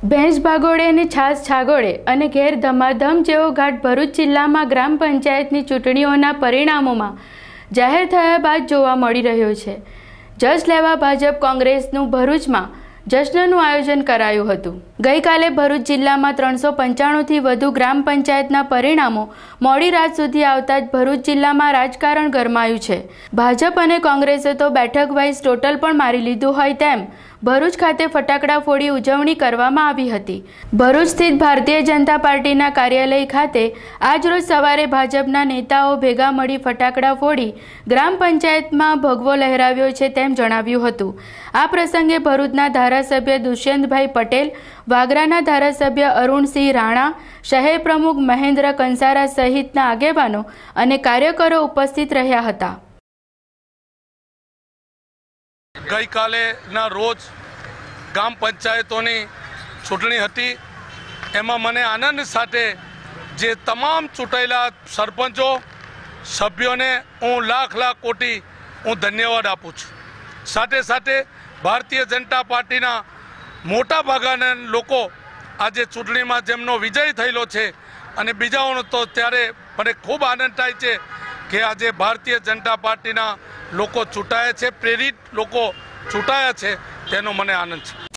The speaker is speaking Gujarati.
ભેંસ ભાગોળે અને છાસ છાગોળે અને ઘેર ધમાધમ જેવો ઘાટ ભરૂચ જિલ્લામાં ગ્રામ પંચાયતની ચૂંટણીઓના પરિણામોમાં જાહેર થયા બાદ જોવા મળી રહ્યો છે। જશ લેવા ભાજપ કોંગ્રેસનું ભરૂચમાં જશ્નનું આયોજન કરાયું હતું। ગઈકાલે ભરૂચ જિલ્લામાં 395થી વધુ ગ્રામ પંચાયતના પરિણામો મોડી રાત સુધી આવતા જ ભરૂચ જિલ્લામાં રાજકારણ ગરમાયું છે। ભાજપ અને કોંગ્રેસે તો બેઠક વાઇઝ ટોટલ પણ મારી લીધું હોય તેમ ભરૂચ ખાતે ફટાકડા ફોડી ઉજવણી કરવામાં આવી હતી। ભરૂચ સ્થિત ભારતીય જનતા પાર્ટીના કાર્યાલય ખાતે આજરોજ સવારે ભાજપના નેતાઓ ભેગા મળી ફટાકડા ફોડી ગ્રામ પંચાયતમાં ભગવો લહેરાવ્યો છે તેમ જણાવ્યું હતું। આ પ્રસંગે ભરૂચના ધારાસભ્ય દુષ્યંતભાઈ પટેલ, વાગરાના ધારાસભ્ય અરુણસિંહ રાણા, શહેર પ્રમુખ મહેન્દ્ર કંસારા સહિતના આગેવાનો અને કાર્યકરો ઉપસ્થિત રહ્યા હતા। गई काले ना रोज ग्राम पंचायतों चूंटणी हती एमां मने आनंद साथे जे तमाम चूंटायेला सरपंचो सभ्यों ने हूँ लाख लाख कोटी हूँ धन्यवाद आपू छूं। साथे साथे भारतीय जनता पार्टी मोटा भागाना लोको आज चूंटणी में जेमनो विजय थयेलो छे अने बीजाओनो तो त्यारे मने खूब आनंद थाय छे कि आज भारतीय जनता पार्टी लोको चूंटाया छे, प्रेरित लोको चूंटाया छे, तेनो मने आनंद छे।